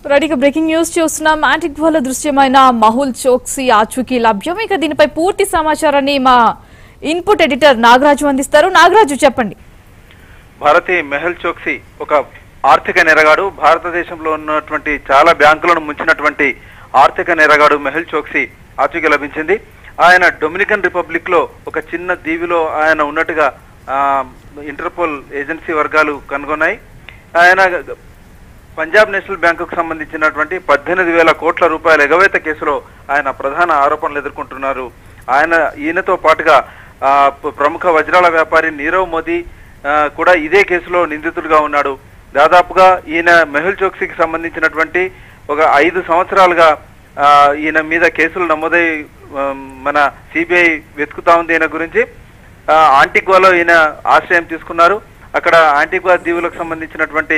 రెడీగా breaking news చూస్తున్నాం. యాంటిగ్వాలో దృశ్యమైన మహుల్ చోక్సీ ఆచూకీ లభ్యం. ఇక దీనిపై పూర్తి సమాచారాన్ని మా ఇన్పుట్ ఎడిటర్ నాగరాజు అందిస్తారు. నాగరాజు చెప్పండి. భారతి మెహుల్ చోక్సీ ఒక ఆర్థిక నెరగాడు. భారతదేశంలో ఉన్నటువంటి చాలా బ్యాంకులను ముంచినటువంటి ఆర్థిక నెరగాడు మెహుల్ చోక్సీ ఆచూకీ లభించింది. ఆయన డొమినికన్ రిపబ్లిక్ లో ఒక చిన్న దీవిలో ఆయన ఉన్నట్టుగా ఇంటర్పోల్ ఏజెన్సీ వర్గాలు కనుగొన్నాయి. ఆయన పంజాబ్ నేషనల్ బ్యాంకుకు సంబంధించినటువంటి 18,000 కోట్ల రూపాయల ఎగవేత కేసులో ఆయన ప్రధాన ఆరోపణలు ఎదుర్కొంటున్నారు. ఈయనతో పాటుగా ప్రముఖ వజ్రాల వ్యాపారి నీరవ్ మోదీ కూడా ఇదే కేసులో నిందితుడిగా ఉన్నాడు. దాదాపుగా ఈయన మెహుల్ చోక్సీకి సంబంధించినటువంటి ఒక 5 సంవత్సరాలుగా ఈయన మీద కేసులు నమోదై మన సిబిఐ వెతుకుతా ఉంది. ఈయన గురించి ఆంటిగ్వాలో ఈయన ఆశ్రయం తీసుకున్నారు. అక్కడ ఆంటిగ్వా దీవులకు సంబంధించినటువంటి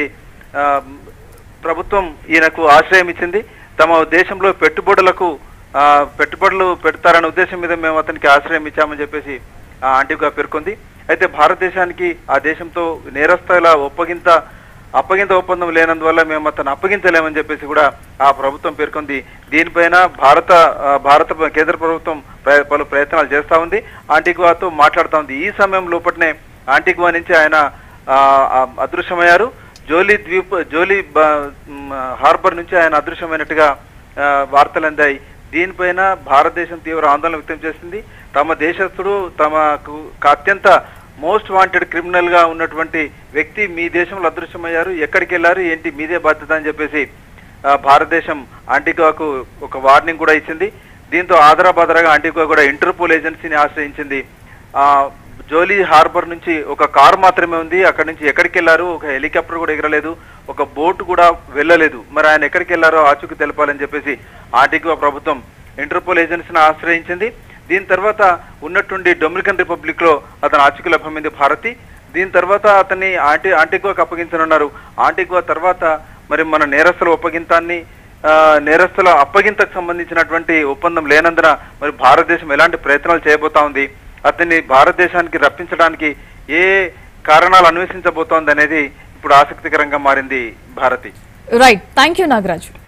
ప్రభుత్వం ఈయనకు ఆశ్రయం ఇచ్చింది. తమ దేశంలో పెట్టుబడులు పెడతారనే ఉద్దేశం మీద మేము అతనికి ఆశ్రయం ఇచ్చామని చెప్పేసి ఆంటిగ్వా పేర్కొంది. అయితే భారతదేశానికి ఆ దేశంతో నేరస్థాయిల అప్పగింత ఒప్పందం లేనందువల్ల మేము అతను అప్పగించలేమని చెప్పేసి కూడా ఆ ప్రభుత్వం పేర్కొంది. దీనిపైన భారత కేంద్ర ప్రభుత్వం పలు ప్రయత్నాలు చేస్తా ఉంది. ఆంటిగ్వాతో మాట్లాడుతూ ఉంది. ఈ సమయం లోపట్నే ఆంటిగ్వా నుంచి ఆయన అదృశ్యమయ్యారు. జోలీ హార్బర్ నుంచి ఆయన అదృశ్యమైనట్టుగా వార్తలు అందాయి. దీనిపైన భారతదేశం తీవ్ర ఆందోళన వ్యక్తం చేసింది. తమ దేశస్థుడు తమకు అత్యంత మోస్ట్ వాంటెడ్ క్రిమినల్ గా ఉన్నటువంటి వ్యక్తి మీ దేశంలో అదృశ్యమయ్యారు, ఎక్కడికి వెళ్లారు ఏంటి మీదే బాధ్యత అని చెప్పేసి భారతదేశం ఆంటిగ్వాకు ఒక వార్నింగ్ కూడా ఇచ్చింది. దీంతో ఆదరాబాదరాగా ఆంటిగ్వా కూడా ఇంటర్పోల్ ఏజెన్సీని ఆశ్రయించింది. జోలీ హార్బర్ నుంచి ఒక కారు మాత్రమే ఉంది. అక్కడి నుంచి ఎక్కడికి వెళ్లారు, ఒక హెలికాప్టర్ కూడా ఎగరలేదు, ఒక బోటు కూడా వెళ్ళలేదు. మరి ఆయన ఎక్కడికి వెళ్లారో ఆచూకీ తెలపాలని చెప్పేసి ఆంటిగ్వా ప్రభుత్వం ఇంటర్పోల్ ఏజెన్సీని ఆశ్రయించింది. దీని తర్వాత ఉన్నట్టుండి డొమినికన్ రిపబ్లిక్ లో అతను ఆచూకీ లభ్యమైంది భారతి. దీని తర్వాత అతన్ని ఆంటిగ్వాకు అప్పగించనున్నారు. ఆంటిగ్వా తర్వాత మరి మన నేరస్తుల అప్పగింతకు సంబంధించినటువంటి ఒప్పందం లేనందున మరి భారతదేశం ఎలాంటి ప్రయత్నాలు చేయబోతా ఉంది, అతన్ని భారతదేశానికి రప్పించడానికి ఏ కారణాలు అన్వేషించబోతోంది అనేది ఇప్పుడు ఆసక్తికరంగా మారింది Bharati. Right, thank you Nagaraju.